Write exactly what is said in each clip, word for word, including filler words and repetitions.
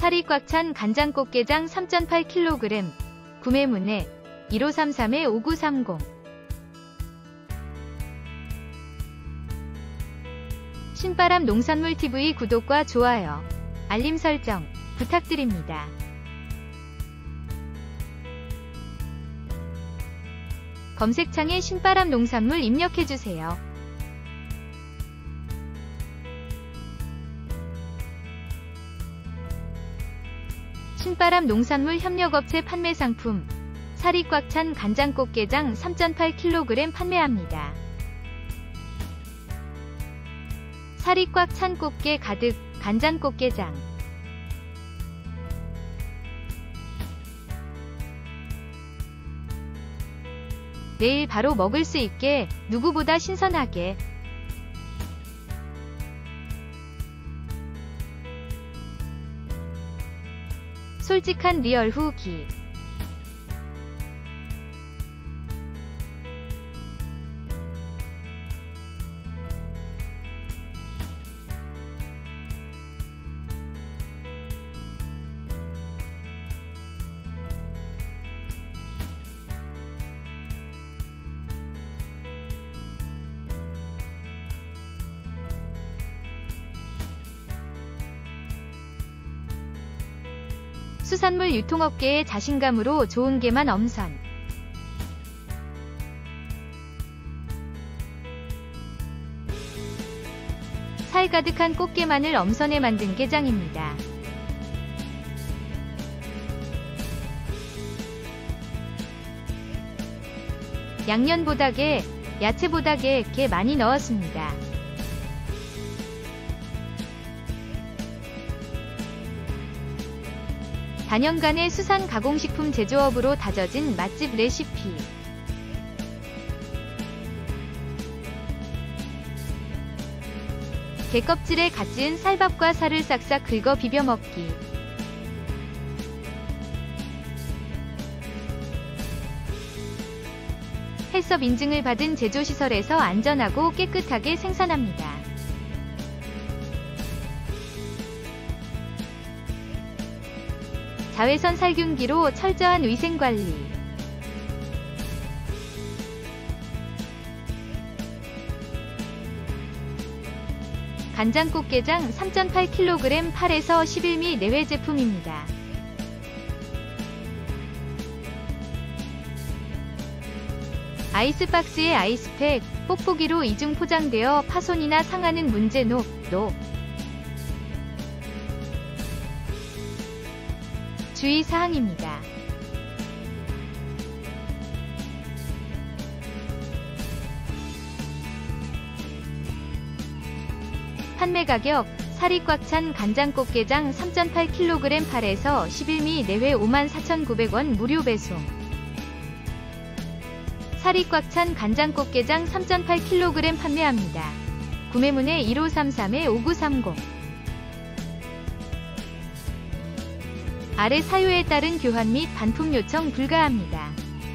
살이 꽉 찬 간장꽃게장 삼 점 팔 킬로그램. 구매 문의 일오삼삼 오구삼공. 신바람 농산물티비 구독과 좋아요, 알림 설정 부탁드립니다. 검색창에 신바람 농산물 입력해주세요. 신바람 농산물 협력업체 판매 상품 살이 꽉 찬 간장꽃게장 삼 점 팔 킬로그램 판매합니다. 살이 꽉 찬 꽃게 가득 간장꽃게장. 내일 바로 먹을 수 있게 누구보다 신선하게. 솔직한 리얼 후기. 수산물 유통업계의 자신감으로 좋은 게만 엄선. 살 가득한 꽃게만을 엄선해 만든 게장입니다. 양념보다게, 야채보다게 게 많이 넣었습니다. 사 년간의 수산 가공식품 제조업으로 다져진 맛집 레시피. 게 껍질에 갓 지은 쌀밥과 살을 싹싹 긁어 비벼 먹기. 헬섭 인증을 받은 제조시설에서 안전하고 깨끗하게 생산합니다. 자외선 살균기로 철저한 위생관리. 간장꽃게장 삼 점 팔 킬로그램 팔에서 십일 밀리미터 내외 제품입니다. 아이스박스에 아이스팩, 뽁뽁이로 이중 포장되어 파손이나 상하는 문제 노, 노. 주의사항입니다. 판매 가격 살이 꽉 찬 간장꽃게장 삼 점 팔 킬로그램 팔에서 십일 밀리미터 내외 오만 사천구백 원 무료 배송. 살이 꽉 찬 간장꽃게장 삼 점 팔 킬로그램 판매합니다. 구매 문의 일오삼삼 오구삼공. 아래 사유에 따른 교환 및 반품 요청 불가합니다.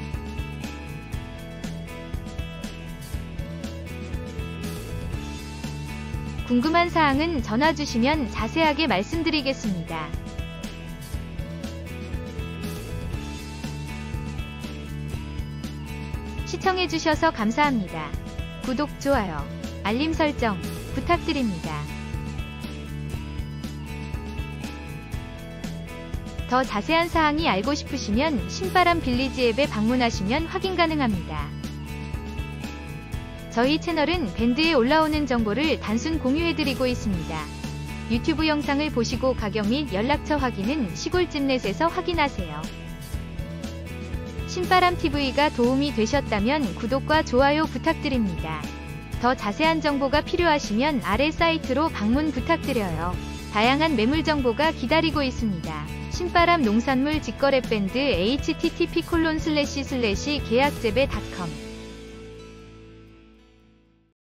궁금한 사항은 전화 주시면 자세하게 말씀드리겠습니다. 시청해주셔서 감사합니다. 구독, 좋아요, 알림 설정 부탁드립니다. 더 자세한 사항이 알고 싶으시면 신바람 빌리지 앱에 방문하시면 확인 가능합니다. 저희 채널은 밴드에 올라오는 정보를 단순 공유해드리고 있습니다. 유튜브 영상을 보시고 가격 및 연락처 확인은 시골집넷에서 확인하세요. 신바람티비가 도움이 되셨다면 구독과 좋아요 부탁드립니다. 더 자세한 정보가 필요하시면 아래 사이트로 방문 부탁드려요. 다양한 매물 정보가 기다리고 있습니다. 신바람 농산물 직거래 밴드 에이치티티피 콜론 슬래시 슬래시 계약재배 닷컴